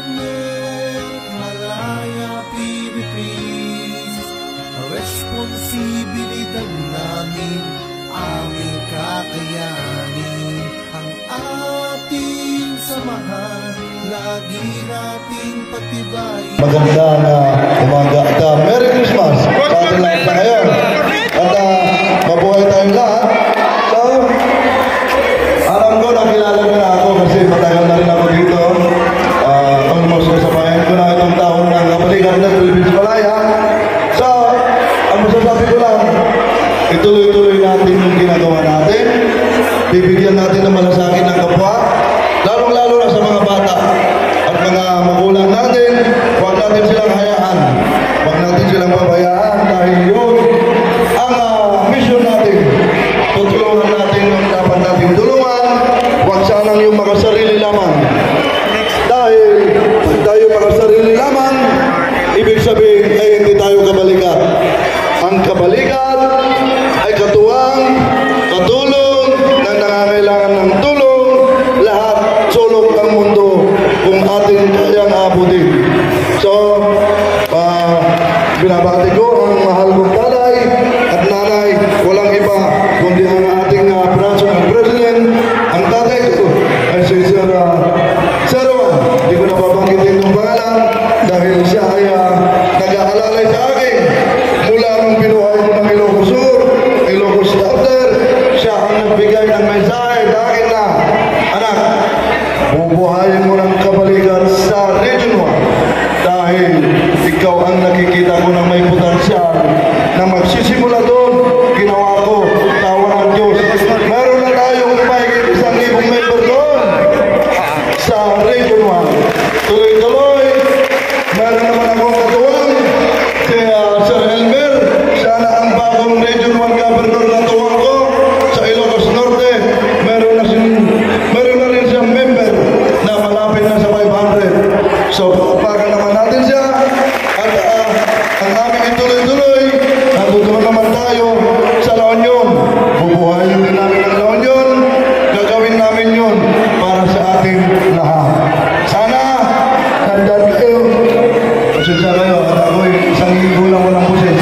Partner, Malaya Philippines, responsibilidad namin, aming kakayanin, ang ating samahan, lagi nating patibayin. Magandang umaga at Merry Christmas sa ating lahat na ngayon. At mabuhay tayong lahat. So, alam ko nakilala nyo na ako kasi matagal na rin ako dito. Almost kasabayan ko na itong taon ng kapaligiran ng Philippines Malaya. So, ang masasabi ko lang, ituloy-tuloy natin yung ginagawa natin. Bibigyan natin ng malasakit ng kapwa, lalong-lalo na sa mga bata at mga magulang natin. Huwag natin silang hayaan, huwag natin silang pabayaan dahil yun ang mission natin. Tutulungan natin ang dapat natin tulungan, huwag sanang yung makasarili lamang. Dahil pag tayo makasarili lamang, ibig sabihin ay hindi tayo kabalikat. Ang kabalikat ay katuwang, katulong, na nangangailangan ng tulong, lahat sulok ng mundo kung ating kayang abutin. So, binabati ko ang mahal kong tatay at nanay, walang iba kundi ang ating national president, ang tatay ko ay si Sir Rowan. Hindi ko napabanggitin ng pangalan dahil siya ay nag-aalalay sa akin mula nung binuhay ko ng Ilocos Sur, Ilocos Starter. Siya ang nagbigay ng mensahe sa akin na, anak, bubuhayin mo ng kabalikan sa Region 1 dahil ikaw ang nakikita ko na may potensyal na magsisimula doon. Ginawa ko, tawa ng Diyos. Meron na tayong mahigit 1,000 member doon sa Region 1. Tuloy-tuloy, meron naman akong katuwang si Sir Elmer. Sana ang bagong Region 1 Governor na tuwang ko sa Ilocos Norte, meron na rin siyang member na malapit na sa 500. So, pagpapagan naman natin siya at ang aming ituloy-tuloy, natutunan naman tayo sa La Union. Bubuhayin din namin ang La Union, gagawin namin yun para sa ating lahat. Sana, nandyan kayo. Pasensya kayo at ako'y 1,000 lang walang pusis.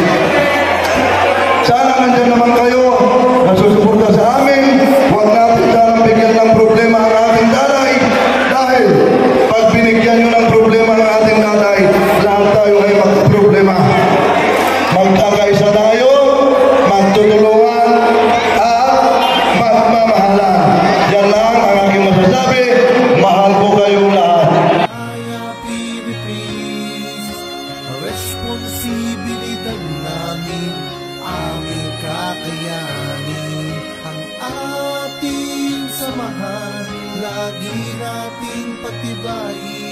Sana nandyan naman kayo, nasusuporta sa amin. Huwag natin sanang bigyan ng problema ang ating tatay dahil pag binigyan nyo ng problema ang ating tatay, lahat tayo ay magkaproblema. Magkakaisa tayo, magtutulungan at magmamahalan. Yan lang ang aking masasabi. Mahal ko kayong lahat. Malaya Philippines, responsibilidad namin, aming kakayanin, ang ating samahan, lagi nating patibayin.